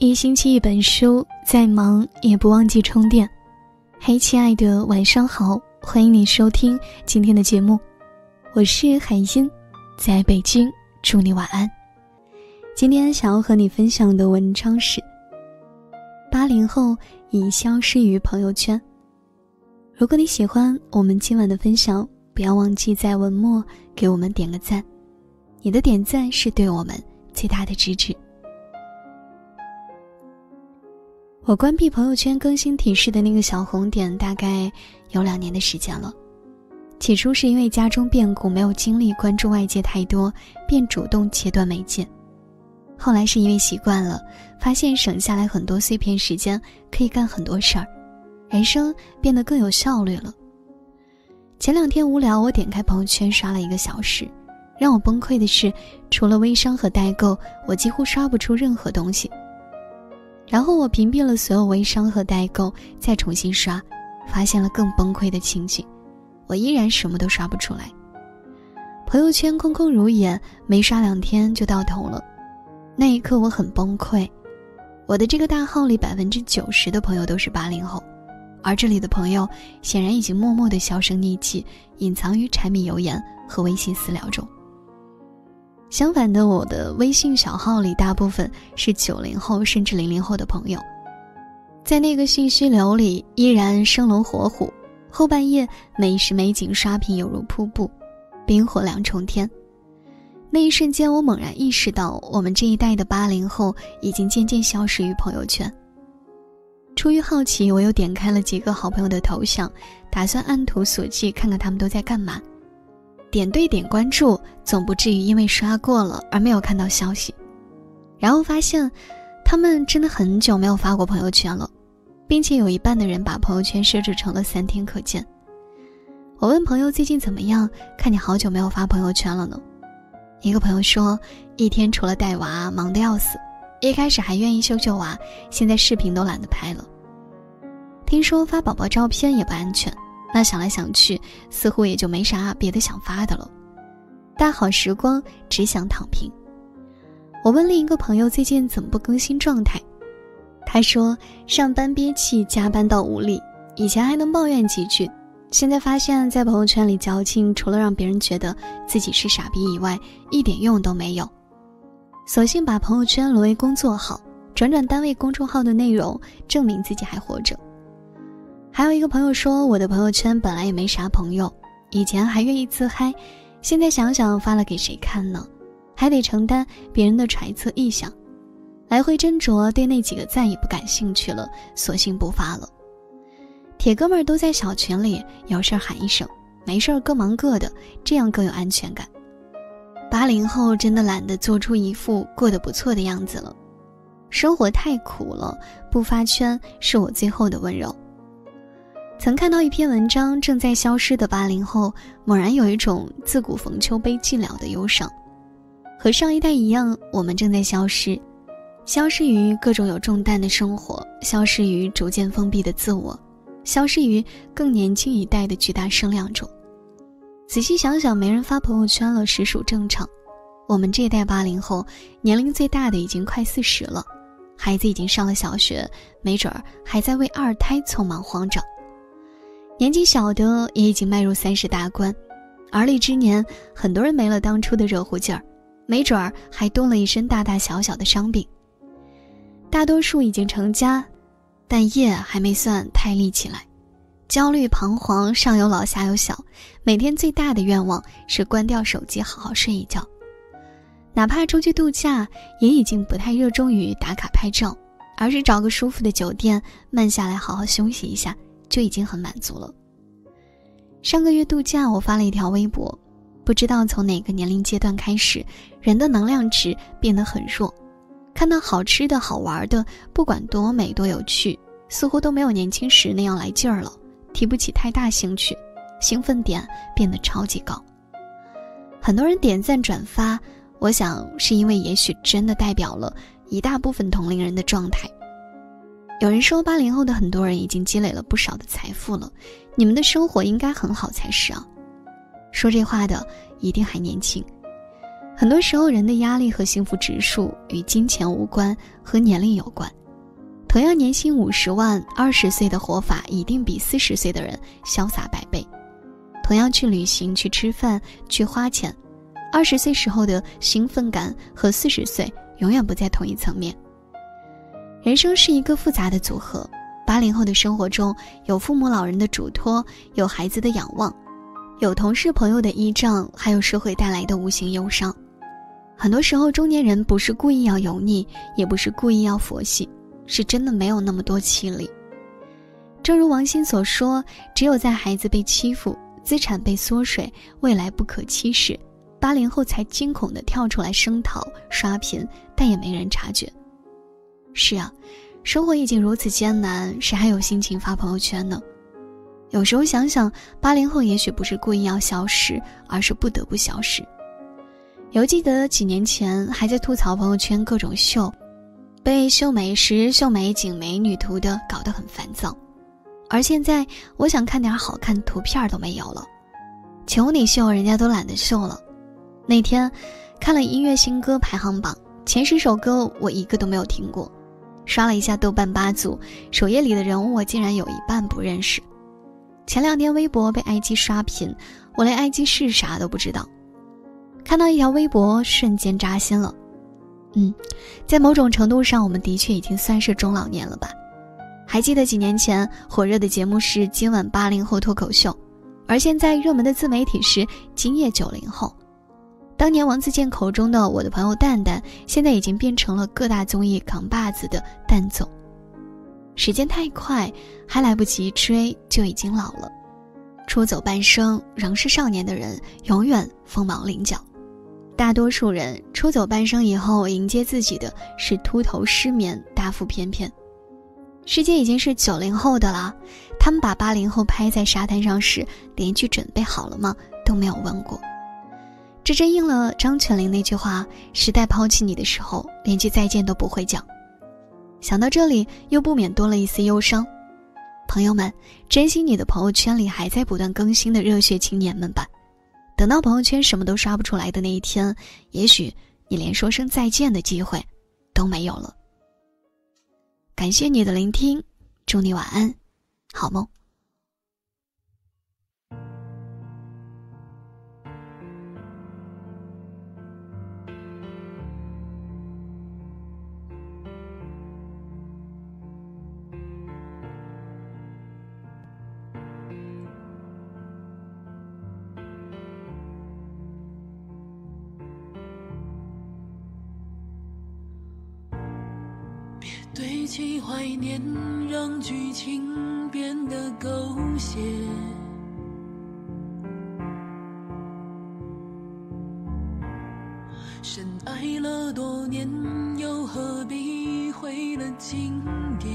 一星期一本书，再忙也不忘记充电。嘿，亲爱的，晚上好，欢迎你收听今天的节目，我是海音，在北京，祝你晚安。今天想要和你分享的文章是80后已消失于朋友圈。如果你喜欢我们今晚的分享，不要忘记在文末给我们点个赞，你的点赞是对我们最大的支持。我关闭朋友圈更新提示的那个小红点大概有2年的时间了。起初是因为家中变故，没有精力关注外界太多，便主动切断媒介。后来是因为习惯了，发现省下来很多碎片时间，可以干很多事儿，人生变得更有效率了。前2天无聊，我点开朋友圈刷了1个小时，让我崩溃的是，除了微商和代购，我几乎刷不出任何东西。然后我屏蔽了所有微商和代购，再重新刷，发现了更崩溃的情景，我依然什么都刷不出来。朋友圈空空如也，没刷2天就到头了。那一刻我很崩溃。我的这个大号里90%的朋友都是80后，而这里的朋友显然已经默默地销声匿迹，隐藏于柴米油盐和微信私聊中。相反的，我的微信小号里大部分是90后甚至00后的朋友，在那个信息流里依然生龙活虎，后半夜美食美景刷屏犹如瀑布，冰火2重天。那一瞬间我猛然意识到，我们这一代的80后已经渐渐消失于朋友圈。出于好奇，我又点开了几个好朋友的头像，打算按图索骥看看他们都在干嘛。点对点关注，总不至于因为刷过了而没有看到消息。然后发现他们真的很久没有发过朋友圈了，并且有一半的人把朋友圈设置成了3天可见。我问朋友最近怎么样，看你好久没有发朋友圈了呢。一个朋友说，1天除了带娃忙得要死，一开始还愿意秀秀娃，现在视频都懒得拍了。听说发宝宝照片也不安全，那想来想去，似乎也就没啥别的想发的了。大好时光，只想躺平。我问另一个朋友最近怎么不更新状态，他说上班憋气，加班到无力，以前还能抱怨几句，现在发现在朋友圈里矫情，除了让别人觉得自己是傻逼以外，一点用都没有。索性把朋友圈沦为工作号，转转单位公众号的内容，证明自己还活着。还有一个朋友说，我的朋友圈本来也没啥朋友，以前还愿意自嗨，现在想想发了给谁看呢？还得承担别人的揣测臆想，来回斟酌，对那几个赞也不感兴趣了，索性不发了。铁哥们儿都在小群里，有事喊一声，没事各忙各的，这样更有安全感。80后真的懒得做出一副过得不错的样子了，生活太苦了，不发圈是我最后的温柔。曾看到一篇文章，正在消失的80后猛然有一种自古逢秋悲寂寥的忧伤。和上一代一样，我们正在消失，消失于各种有重担的生活，消失于逐渐封闭的自我，消失于更年轻一代的巨大声量中。仔细想想，没人发朋友圈了，实属正常。我们这一代80后，年龄最大的已经快40了，孩子已经上了小学，没准儿还在为2胎匆忙慌张。年纪小的也已经迈入30大关，而立之年，很多人没了当初的热乎劲儿，没准儿还多了一身大大小小的伤病。大多数已经成家，但业还没算太立起来，焦虑彷徨，上有老下有小，每天最大的愿望是关掉手机，好好睡一觉。哪怕出去度假，也已经不太热衷于打卡拍照，而是找个舒服的酒店，慢下来好好休息一下，就已经很满足了。上个月度假，我发了一条微博，不知道从哪个年龄阶段开始，人的能量值变得很弱，看到好吃的好玩的，不管多美多有趣，似乎都没有年轻时那样来劲儿了，提不起太大兴趣，兴奋点变得超级高。很多人点赞转发，我想是因为也许真的代表了一大部分同龄人的状态。有人说80后的很多人已经积累了不少的财富了，你们的生活应该很好才是啊。说这话的一定还年轻。 很多时候人的压力和幸福指数与金钱无关，和年龄有关。同样年薪50万，20岁的活法一定比40岁的人潇洒100倍。同样去旅行、去吃饭、去花钱，20岁时候的兴奋感和40岁永远不在同一层面。人生是一个复杂的组合，80后的生活中有父母老人的嘱托，有孩子的仰望，有同事朋友的依仗，还有社会带来的无形忧伤。很多时候中年人不是故意要油腻，也不是故意要佛系，是真的没有那么多气力。正如王鑫所说，只有在孩子被欺负，资产被缩水，未来不可期时，80后才惊恐地跳出来声讨刷屏，但也没人察觉。是啊，生活已经如此艰难，谁还有心情发朋友圈呢？有时候想想，80后也许不是故意要消失，而是不得不消失。犹记得几年前还在吐槽朋友圈各种秀，被秀美食、秀美景、美女图的搞得很烦躁。而现在我想看点好看图片都没有了，求你秀人家都懒得秀了。那天看了音乐新歌排行榜，前10首歌我一个都没有听过，刷了一下豆瓣8组，首页里的人物我竟然有一半不认识。前2天微博被 IG 刷屏，我连 IG 是啥都不知道。看到一条微博瞬间扎心了。在某种程度上我们的确已经算是中老年了吧。还记得几年前火热的节目是今晚80后脱口秀，而现在热门的自媒体是今夜90后。当年王自健口中的我的朋友蛋蛋，现在已经变成了各大综艺扛把子的蛋总。时间太快，还来不及追就已经老了。出走半生仍是少年的人，永远锋芒棱角。大多数人出走半生以后，迎接自己的是秃头失眠、大腹便便。世界已经是90后的了，他们把80后拍在沙滩上时，连一句准备好了吗都没有问过。这真应了张泉灵那句话，时代抛弃你的时候，连句再见都不会讲。想到这里，又不免多了一丝忧伤。朋友们，珍惜你的朋友圈里还在不断更新的热血青年们吧。等到朋友圈什么都刷不出来的那一天，也许你连说声再见的机会都没有了。感谢你的聆听，祝你晚安，好梦。 堆砌怀念，让剧情变得狗血。深爱了多年，又何必毁了经典？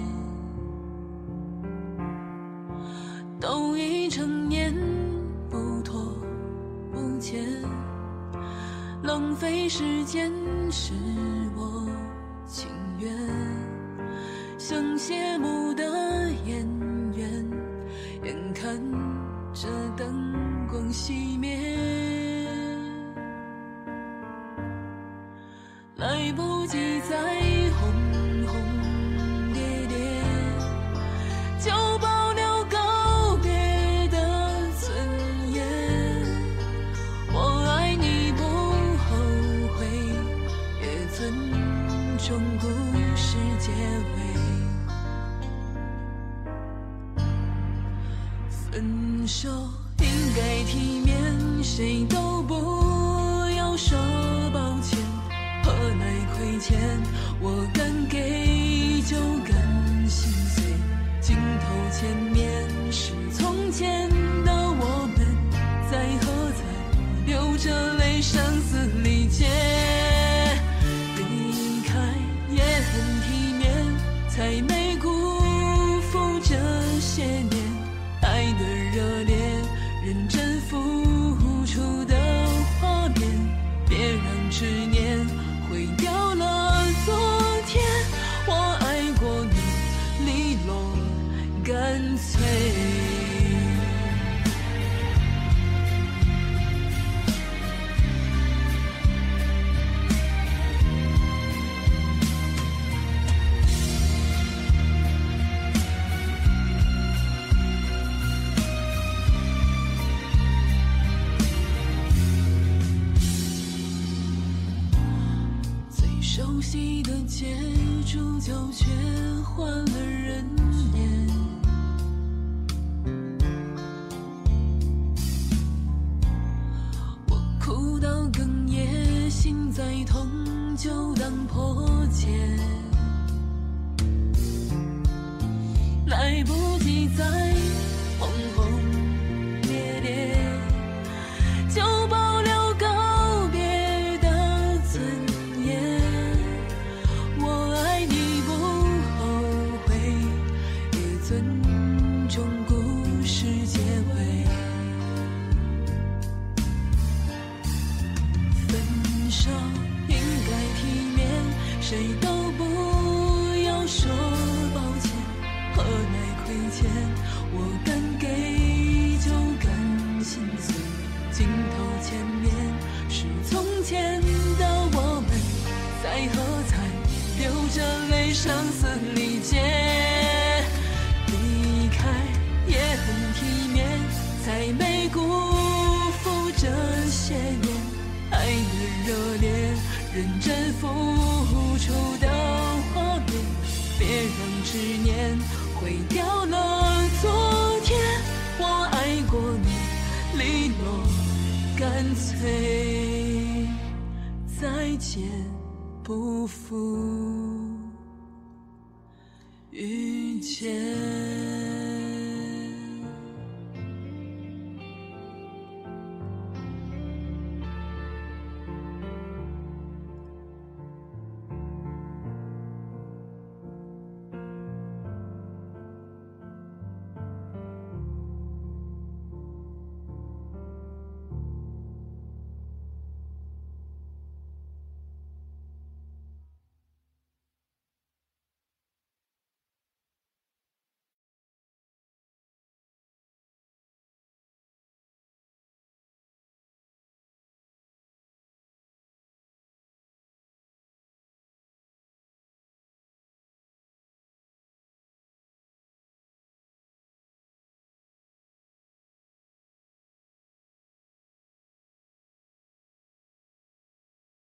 都已成年，不拖不欠，浪费时间是我情愿。像谢幕的演员，眼看着灯光熄灭，来不及再轰轰烈烈，就保留告别的尊严。我爱你不后悔，也尊重故事结尾。分手应该体面，谁都不要说抱歉，何来亏欠？我敢给就敢心碎，镜头前面是从前的我们，在何在流着泪声嘶力竭。离开也很体面，才没辜负这些年爱的热烈，认真付出的画面，别让执念毁掉了昨天。我爱过你，利落干脆。 熟悉的街，主角却换了人演。我哭到哽咽，心再痛就当破茧，来不及再轰轰烈烈，就保留告别的尊严。我爱你不后悔，也尊重故事结尾。分手应该体面，谁都不要说抱歉，何来亏欠，我敢给就敢心碎。镜头前面是从前的我们，在喝彩，流着泪声嘶力竭。离开也很体面，才没辜负这些年爱的热烈，认真付出的画面。别让执念毁掉了昨天，我爱过你，利落干脆，再见不负遇见。